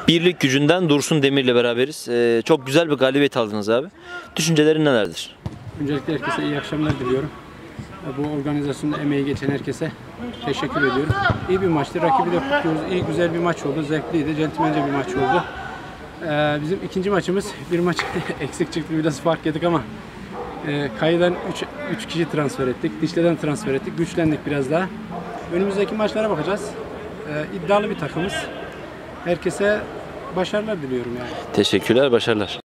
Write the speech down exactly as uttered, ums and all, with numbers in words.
Birlik gücünden Dursun Demir'le beraberiz. Ee, çok güzel bir galibiyet aldınız abi. Düşüncelerin nelerdir? Öncelikle herkese iyi akşamlar diliyorum. Bu organizasyonda emeği geçen herkese teşekkür ediyorum. İyi bir maçtı. Rakibi de kutluyoruz. İyi, güzel bir maç oldu. Zevkliydi. Centilmence bir maç oldu. Ee, bizim ikinci maçımız bir maç eksik çıktı. Biraz fark yedik ama e, Kayı'dan üç kişi transfer ettik. Dişli'den transfer ettik. Güçlendik biraz daha. Önümüzdeki maçlara bakacağız. Ee, iddialı bir takımız. Herkese başarılar diliyorum yani. Teşekkürler, başarılar.